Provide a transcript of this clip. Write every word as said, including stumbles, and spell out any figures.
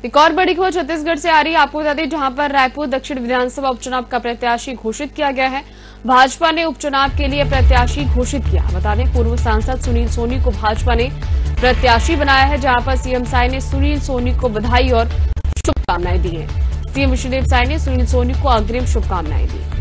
एक और बड़ी खबर छत्तीसगढ़ से आ रही है। आपको बता दें, जहां पर रायपुर दक्षिण विधानसभा उपचुनाव का प्रत्याशी घोषित किया गया है। भाजपा ने उपचुनाव के लिए प्रत्याशी घोषित किया। बता दें, पूर्व सांसद सुनील सोनी को भाजपा ने प्रत्याशी बनाया है, जहां पर सीएम साय ने सुनील सोनी को बधाई और शुभकामनाएं दी है। सीएम विष्णुदेव साय ने सुनील सोनी को अग्रिम शुभकामनाएं दी।